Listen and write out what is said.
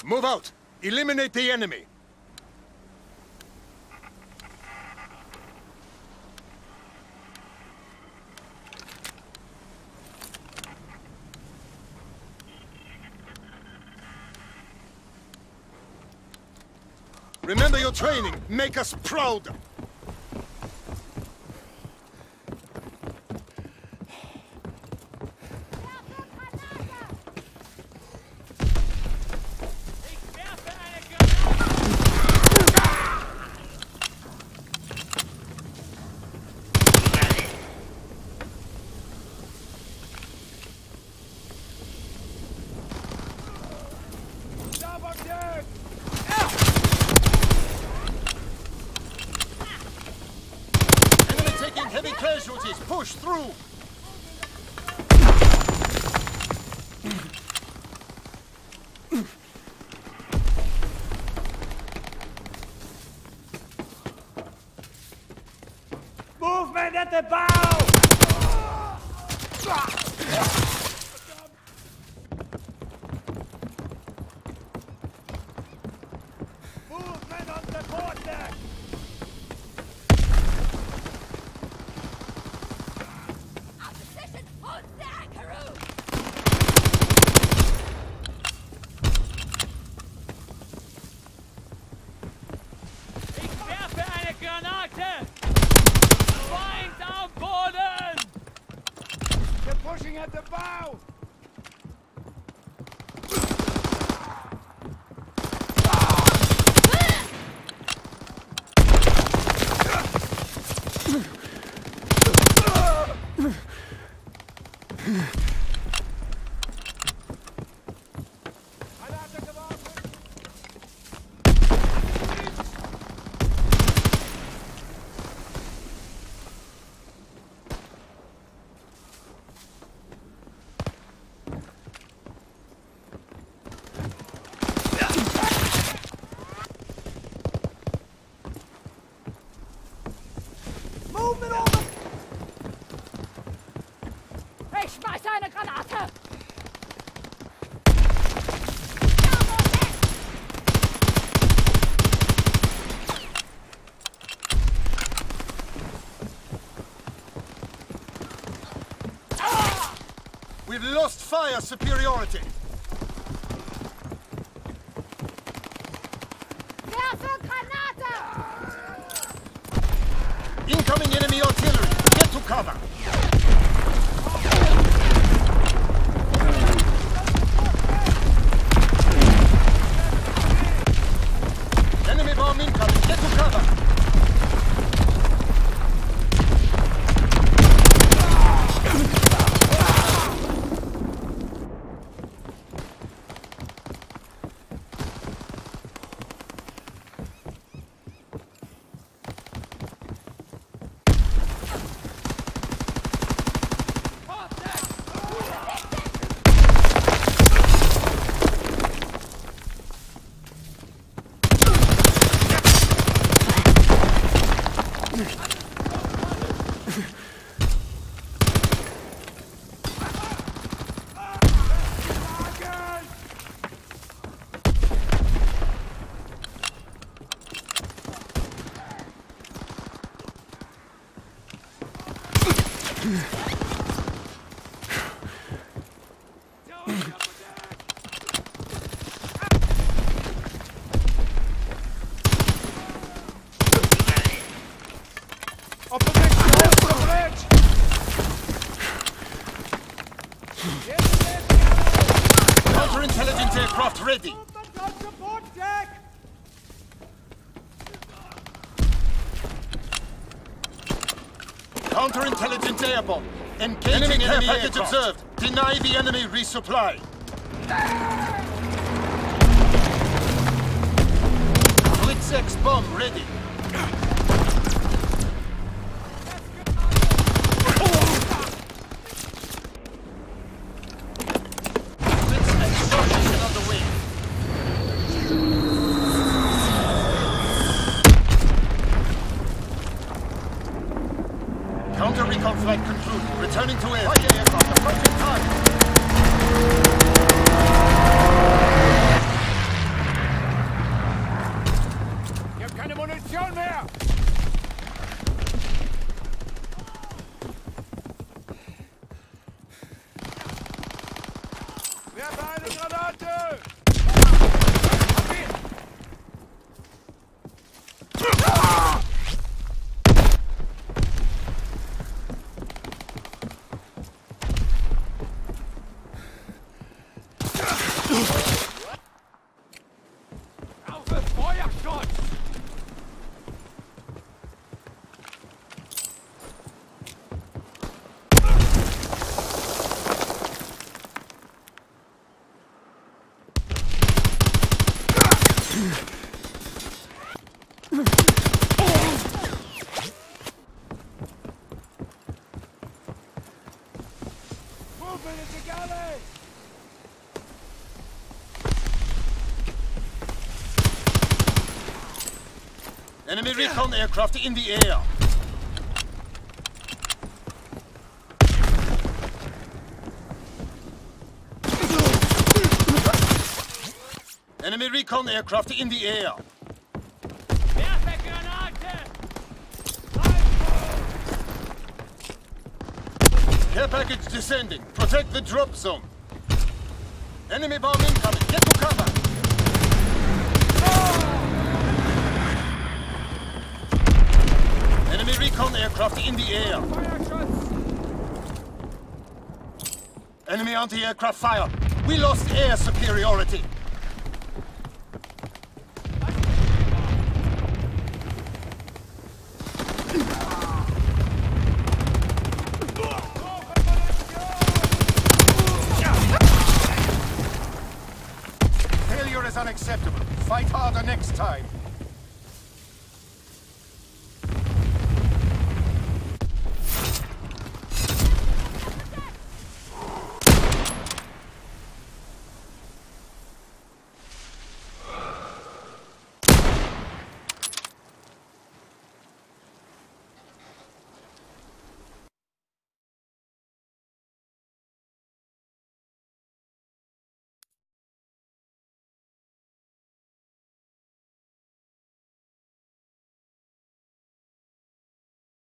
Move out! Eliminate the enemy! Remember your training! Make us proud! Heavy casualties! Push through! Movement at the bow! Movement on the quarterdeck! Pushing at the bow! Ich schmeiße eine Granate! We've lost fire superiority! Werfe Granate! Incoming enemy artillery! Get to cover! Enemy bomb incoming! Get to cover! Counterintelligence aircraft ready! Counterintelligence airborne! Engaging enemy care package observed! Deny the enemy resupply! Blitz X bomb ready! Counter-recon flight concluded. Returning to air. Fighting aircraft approaching target. Werfe eine Granate! Brauche Feuerschutz! Movement in the galley! Enemy recon aircraft in the air. Enemy recon aircraft in the air. Werfe Granate! Care package descending. Protect the drop zone. Enemy bomb incoming. Get to cover. Enemy recon aircraft in the air. Feuerschutz! Enemy anti-aircraft fire. We lost air superiority. Failure is unacceptable. Fight harder next time.